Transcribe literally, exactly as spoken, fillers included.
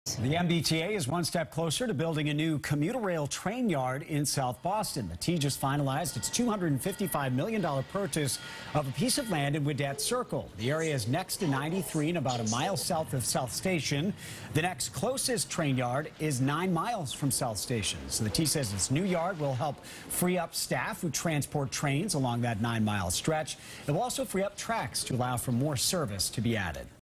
The M B T A is one step closer to building a new commuter rail train yard in South Boston. The T just finalized its two hundred fifty-five million dollars purchase of a piece of land in Widette Circle. The area is next to ninety-three and about a mile south of South Station. The next closest train yard is nine miles from South Station. So the T says this new yard will help free up staff who transport trains along that nine-mile stretch. It will also free up tracks to allow for more service to be added.